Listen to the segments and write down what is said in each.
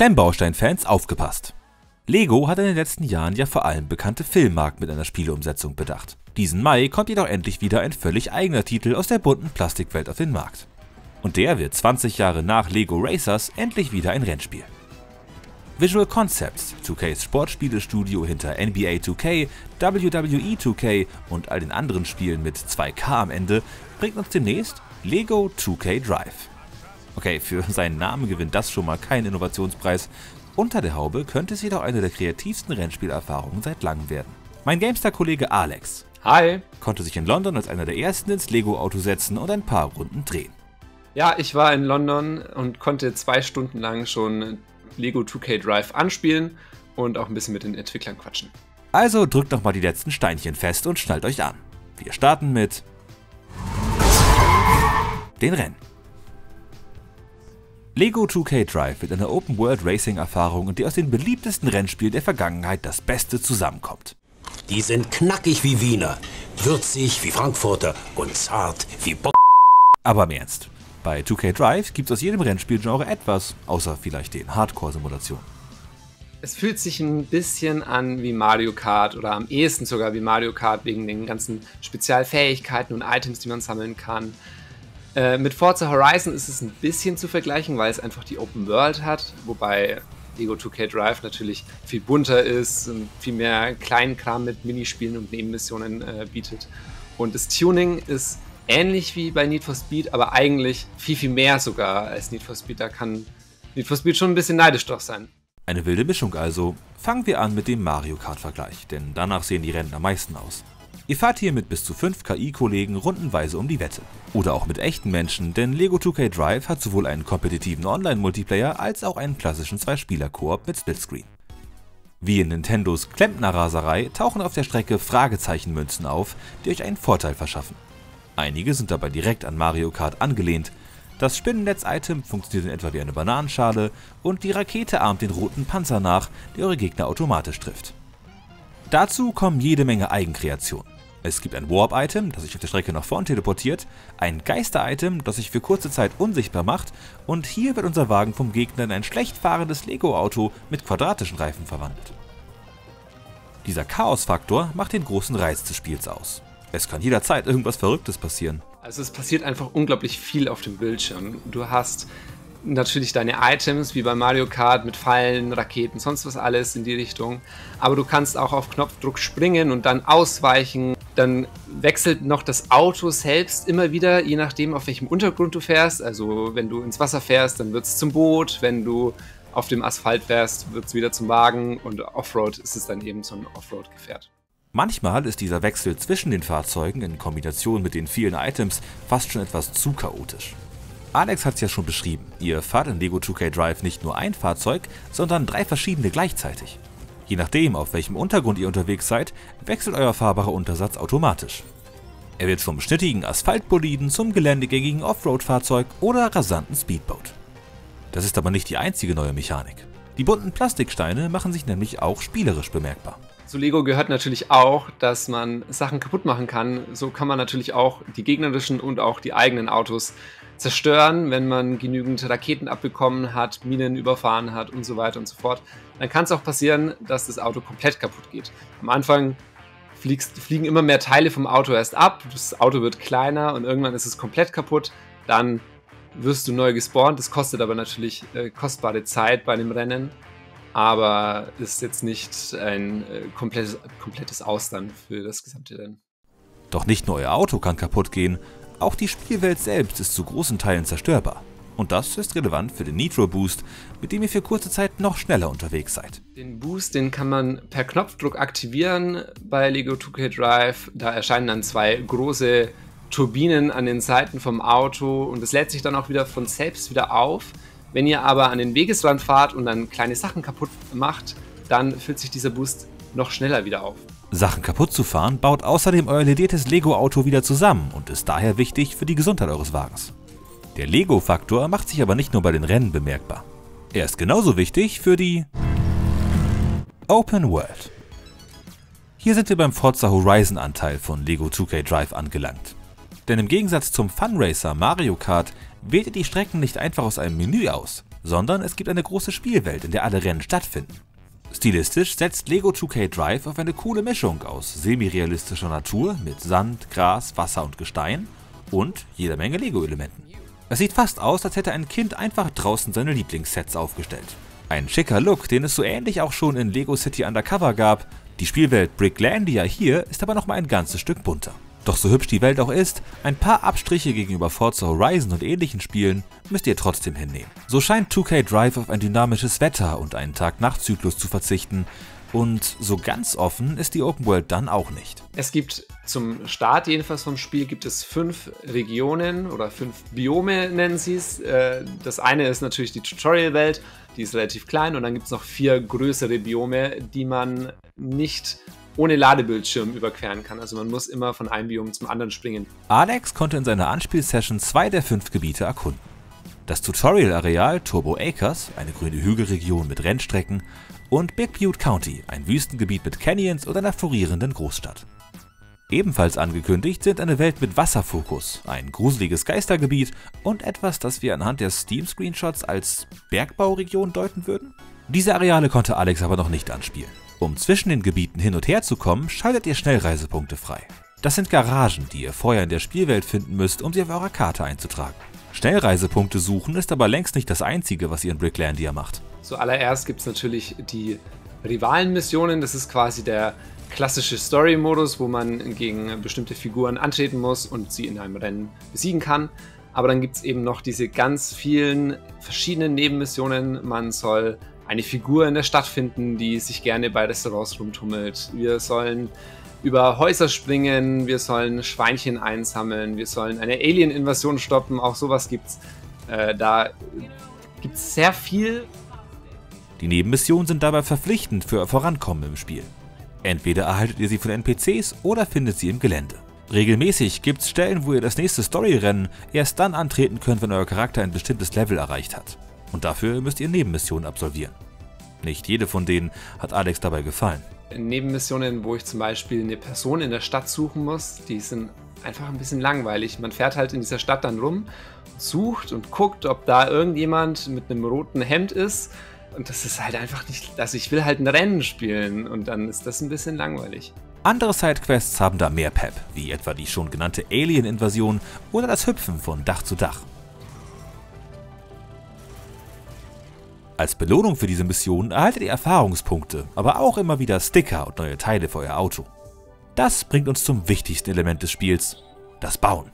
Klemmbaustein-Fans aufgepasst! Lego hat in den letzten Jahren ja vor allem bekannte Filmmarken mit einer Spieleumsetzung bedacht. Diesen Mai kommt jedoch endlich wieder ein völlig eigener Titel aus der bunten Plastikwelt auf den Markt. Und der wird 20 Jahre nach Lego Racers endlich wieder ein Rennspiel. Visual Concepts, 2Ks Sportspielestudio hinter NBA 2K, WWE 2K und all den anderen Spielen mit 2K am Ende, bringt uns demnächst Lego 2K Drive. Okay, für seinen Namen gewinnt das schon mal keinen Innovationspreis. Unter der Haube könnte es jedoch eine der kreativsten Rennspielerfahrungen seit langem werden. Mein Gamestar-Kollege Alex Hi. Konnte sich in London als einer der ersten ins Lego-Auto setzen und ein paar Runden drehen. Ja, ich war in London und konnte 2 Stunden lang schon Lego 2K Drive anspielen und auch ein bisschen mit den Entwicklern quatschen. Also drückt nochmal die letzten Steinchen fest und schnallt euch an. Wir starten mit den Rennen. Lego 2K Drive wird eine Open-World-Racing-Erfahrung, in der aus den beliebtesten Rennspielen der Vergangenheit das Beste zusammenkommt. Die sind knackig wie Wiener, würzig wie Frankfurter und zart wie Aber im Ernst, bei 2K Drive gibt es aus jedem Rennspielgenre etwas, außer vielleicht den Hardcore-Simulationen. Es fühlt sich ein bisschen an wie Mario Kart oder am ehesten sogar wie Mario Kart wegen den ganzen Spezialfähigkeiten und Items, die man sammeln kann. Mit Forza Horizon ist es ein bisschen zu vergleichen, weil es einfach die Open World hat, wobei Lego 2K Drive natürlich viel bunter ist und viel mehr Kleinkram mit Minispielen und Nebenmissionen bietet. Und das Tuning ist ähnlich wie bei Need for Speed, aber eigentlich viel, viel mehr sogar als Need for Speed. Da kann Need for Speed schon ein bisschen neidisch drauf sein. Eine wilde Mischung also. Fangen wir an mit dem Mario Kart-Vergleich, denn danach sehen die Rennen am meisten aus. Ihr fahrt hier mit bis zu 5 KI-Kollegen rundenweise um die Wette. Oder auch mit echten Menschen, denn Lego 2K Drive hat sowohl einen kompetitiven Online-Multiplayer als auch einen klassischen 2-Spieler-Koop mit Splitscreen. Wie in Nintendos Klempnerraserei tauchen auf der Strecke Fragezeichenmünzen auf, die euch einen Vorteil verschaffen. Einige sind dabei direkt an Mario Kart angelehnt. Das Spinnennetz-Item funktioniert in etwa wie eine Bananenschale und die Rakete ahmt den roten Panzer nach, der eure Gegner automatisch trifft. Dazu kommen jede Menge Eigenkreationen. Es gibt ein Warp-Item, das sich auf der Strecke nach vorn teleportiert, ein Geister-Item, das sich für kurze Zeit unsichtbar macht und hier wird unser Wagen vom Gegner in ein schlecht fahrendes Lego-Auto mit quadratischen Reifen verwandelt. Dieser Chaos-Faktor macht den großen Reiz des Spiels aus. Es kann jederzeit irgendwas Verrücktes passieren. Also es passiert einfach unglaublich viel auf dem Bildschirm. Du hast natürlich deine Items, wie bei Mario Kart, mit Fallen, Raketen, sonst was alles in die Richtung. Aber du kannst auch auf Knopfdruck springen und dann ausweichen. Dann wechselt noch das Auto selbst immer wieder, je nachdem, auf welchem Untergrund du fährst. Also wenn du ins Wasser fährst, dann wird es zum Boot. Wenn du auf dem Asphalt fährst, wird es wieder zum Wagen. Und Offroad ist es dann eben so ein Offroad-Gefährt. Manchmal ist dieser Wechsel zwischen den Fahrzeugen in Kombination mit den vielen Items fast schon etwas zu chaotisch. Alex hat es ja schon beschrieben, ihr fahrt in Lego 2K Drive nicht nur ein Fahrzeug, sondern 3 verschiedene gleichzeitig. Je nachdem, auf welchem Untergrund ihr unterwegs seid, wechselt euer fahrbarer Untersatz automatisch. Er wird vom schnittigen Asphaltboliden zum geländegängigen Offroad-Fahrzeug oder rasanten Speedboat. Das ist aber nicht die einzige neue Mechanik. Die bunten Plastiksteine machen sich nämlich auch spielerisch bemerkbar. Zu Lego gehört natürlich auch, dass man Sachen kaputt machen kann. So kann man natürlich auch die gegnerischen und auch die eigenen Autos zerstören, wenn man genügend Raketen abbekommen hat, Minen überfahren hat und so weiter und so fort. Dann kann es auch passieren, dass das Auto komplett kaputt geht. Am Anfang fliegen immer mehr Teile vom Auto erst ab, das Auto wird kleiner und irgendwann ist es komplett kaputt. Dann wirst du neu gespawnt. Das kostet aber natürlich kostbare Zeit bei dem Rennen. Aber ist jetzt nicht ein komplettes Aus dann für das gesamte Rennen. Doch nicht nur euer Auto kann kaputt gehen, auch die Spielwelt selbst ist zu großen Teilen zerstörbar. Und das ist relevant für den Nitro Boost, mit dem ihr für kurze Zeit noch schneller unterwegs seid. Den Boost, den kann man per Knopfdruck aktivieren bei Lego 2K Drive. Da erscheinen dann 2 große Turbinen an den Seiten vom Auto und es lädt sich dann auch wieder von selbst wieder auf. Wenn ihr aber an den Wegesrand fahrt und dann kleine Sachen kaputt macht, dann füllt sich dieser Boost noch schneller wieder auf. Sachen kaputt zu fahren baut außerdem euer lediertes Lego-Auto wieder zusammen und ist daher wichtig für die Gesundheit eures Wagens. Der Lego-Faktor macht sich aber nicht nur bei den Rennen bemerkbar. Er ist genauso wichtig für die Open World. Hier sind wir beim Forza Horizon Anteil von Lego 2K Drive angelangt. Denn im Gegensatz zum Funracer Mario Kart wählt ihr die Strecken nicht einfach aus einem Menü aus, sondern es gibt eine große Spielwelt, in der alle Rennen stattfinden. Stilistisch setzt Lego 2K Drive auf eine coole Mischung aus semi-realistischer Natur mit Sand, Gras, Wasser und Gestein und jeder Menge Lego-Elementen. Es sieht fast aus, als hätte ein Kind einfach draußen seine Lieblingssets aufgestellt. Ein schicker Look, den es so ähnlich auch schon in Lego City Undercover gab. Die Spielwelt Bricklandia hier ist aber nochmal ein ganzes Stück bunter. Doch so hübsch die Welt auch ist, ein paar Abstriche gegenüber Forza Horizon und ähnlichen Spielen müsst ihr trotzdem hinnehmen. So scheint 2K Drive auf ein dynamisches Wetter und einen Tag-Nacht-Zyklus zu verzichten. Und so ganz offen ist die Open World dann auch nicht. Es gibt zum Start jedenfalls vom Spiel gibt es 5 Regionen oder 5 Biome nennen sie es. Das eine ist natürlich die Tutorial-Welt, die ist relativ klein, und dann gibt es noch 4 größere Biome, die man nicht ohne Ladebildschirm überqueren kann. Also man muss immer von einem Biom zum anderen springen. Alex konnte in seiner Anspielsession 2 der 5 Gebiete erkunden. Das Tutorial-Areal Turbo Acres, eine grüne Hügelregion mit Rennstrecken, und Big Butte County, ein Wüstengebiet mit Canyons und einer florierenden Großstadt. Ebenfalls angekündigt sind eine Welt mit Wasserfokus, ein gruseliges Geistergebiet und etwas, das wir anhand der Steam-Screenshots als Bergbauregion deuten würden. Diese Areale konnte Alex aber noch nicht anspielen. Um zwischen den Gebieten hin und her zu kommen, schaltet ihr Schnellreisepunkte frei. Das sind Garagen, die ihr vorher in der Spielwelt finden müsst, um sie auf eurer Karte einzutragen. Schnellreisepunkte suchen ist aber längst nicht das Einzige, was ihr in Bricklandia macht. Zuallererst gibt es natürlich die Rivalen-Missionen. Das ist quasi der klassische Story-Modus, wo man gegen bestimmte Figuren antreten muss und sie in einem Rennen besiegen kann. Aber dann gibt es eben noch diese ganz vielen verschiedenen Nebenmissionen. Man soll eine Figur in der Stadt finden, die sich gerne bei Restaurants rumtummelt. Wir sollen über Häuser springen, wir sollen Schweinchen einsammeln, wir sollen eine Alien-Invasion stoppen, auch sowas gibt's. Da gibt's sehr viel. Die Nebenmissionen sind dabei verpflichtend für euer Vorankommen im Spiel. Entweder erhaltet ihr sie von NPCs oder findet sie im Gelände. Regelmäßig gibt's Stellen, wo ihr das nächste Storyrennen erst dann antreten könnt, wenn euer Charakter ein bestimmtes Level erreicht hat. Und dafür müsst ihr Nebenmissionen absolvieren. Nicht jede von denen hat Alex dabei gefallen. Nebenmissionen, wo ich zum Beispiel eine Person in der Stadt suchen muss, die sind einfach ein bisschen langweilig. Man fährt halt in dieser Stadt dann rum, sucht und guckt, ob da irgendjemand mit einem roten Hemd ist. Und das ist halt einfach nicht, also ich will halt ein Rennen spielen und dann ist das ein bisschen langweilig. Andere Sidequests haben da mehr Pep, wie etwa die schon genannte Alien-Invasion oder das Hüpfen von Dach zu Dach. Als Belohnung für diese Mission erhaltet ihr Erfahrungspunkte, aber auch immer wieder Sticker und neue Teile für euer Auto. Das bringt uns zum wichtigsten Element des Spiels, das Bauen.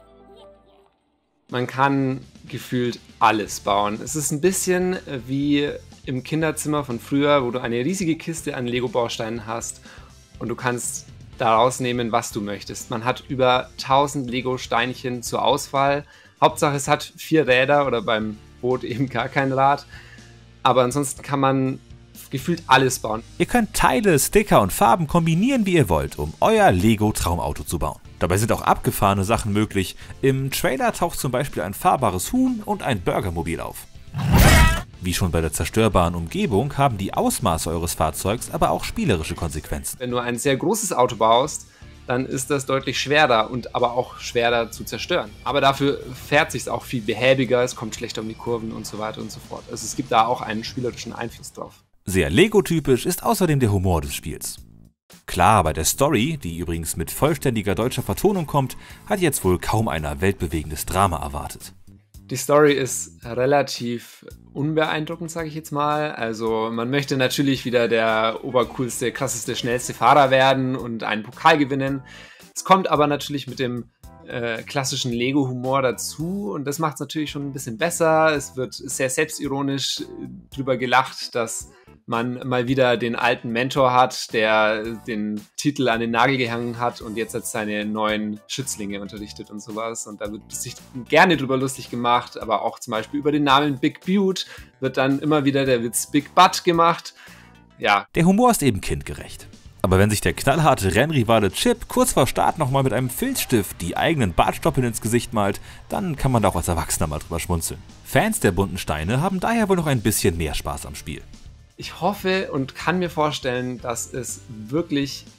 Man kann gefühlt alles bauen. Es ist ein bisschen wie im Kinderzimmer von früher, wo du eine riesige Kiste an Lego-Bausteinen hast und du kannst daraus nehmen, was du möchtest. Man hat über 1000 Lego-Steinchen zur Auswahl. Hauptsache es hat 4 Räder oder beim Boot eben gar kein Rad. Aber ansonsten kann man gefühlt alles bauen. Ihr könnt Teile, Sticker und Farben kombinieren, wie ihr wollt, um euer Lego-Traumauto zu bauen. Dabei sind auch abgefahrene Sachen möglich. Im Trailer taucht zum Beispiel ein fahrbares Huhn und ein Burgermobil auf. Wie schon bei der zerstörbaren Umgebung haben die Ausmaße eures Fahrzeugs aber auch spielerische Konsequenzen. Wenn du ein sehr großes Auto baust, dann ist das deutlich schwerer und aber auch schwerer zu zerstören. Aber dafür fährt sich auch viel behäbiger, es kommt schlechter um die Kurven und so weiter und so fort. Also es gibt da auch einen spielerischen Einfluss drauf. Sehr Lego-typisch ist außerdem der Humor des Spiels. Klar, bei der Story, die übrigens mit vollständiger deutscher Vertonung kommt, hat jetzt wohl kaum einer weltbewegendes Drama erwartet. Die Story ist relativ unbeeindruckend, sage ich jetzt mal. Also man möchte natürlich wieder der obercoolste, krasseste, schnellste Fahrer werden und einen Pokal gewinnen. Es kommt aber natürlich mit dem klassischen Lego-Humor dazu und das macht es natürlich schon ein bisschen besser. Es wird sehr selbstironisch drüber gelacht, dass man mal wieder den alten Mentor hat, der den Titel an den Nagel gehangen hat und jetzt seine neuen Schützlinge unterrichtet und sowas. Und da wird sich gerne drüber lustig gemacht, aber auch zum Beispiel über den Namen Big Butte wird dann immer wieder der Witz Big Butt gemacht. Ja. Der Humor ist eben kindgerecht. Aber wenn sich der knallharte Rennrivale Chip kurz vor Start nochmal mit einem Filzstift die eigenen Bartstoppeln ins Gesicht malt, dann kann man da auch als Erwachsener mal drüber schmunzeln. Fans der bunten Steine haben daher wohl noch ein bisschen mehr Spaß am Spiel. Ich hoffe und kann mir vorstellen, dass es wirklich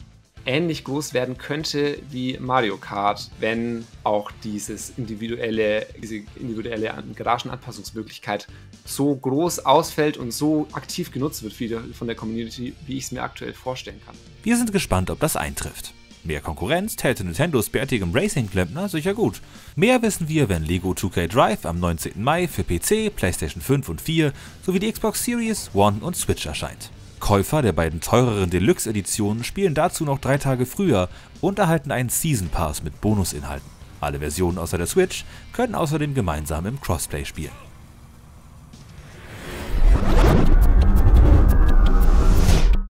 ähnlich groß werden könnte wie Mario Kart, wenn auch diese individuelle Garagenanpassungsmöglichkeit so groß ausfällt und so aktiv genutzt wird von der Community, wie ich es mir aktuell vorstellen kann. Wir sind gespannt, ob das eintrifft. Mehr Konkurrenz täte Nintendos bärtigem Racing-Klempner sicher gut. Mehr wissen wir, wenn Lego 2K Drive am 19. Mai für PC, PlayStation 5 und 4 sowie die Xbox Series, One und Switch erscheint. Käufer der beiden teureren Deluxe-Editionen spielen dazu noch 3 Tage früher und erhalten einen Season Pass mit Bonusinhalten. Alle Versionen außer der Switch können außerdem gemeinsam im Crossplay spielen.